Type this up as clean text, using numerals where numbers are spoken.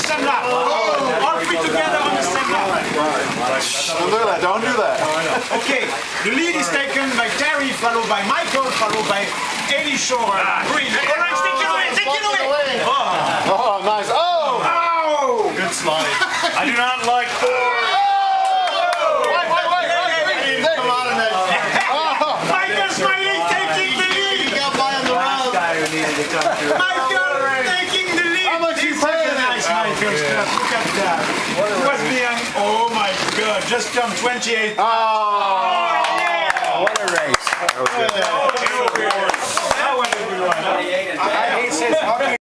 stand up. All three together on the stand up. Don't do that, don't do that. Okay, the lead is taken by Terry, followed by Michael, followed by Eddie Shore. Green. Alright, take it away, take it away! Oh, nice. Oh! Oh! Good slide. I do not like Wait. Come on in there. Michael Smiley taking the lead! You got by on the road. guy who needed to come through. Michael taking the lead! How much you This is paying? nice, Michael. Look at that. He was behind. Oh my god, just come 28. Oh, yeah! what a race. That was a good one. That was a good one. Huh? He says,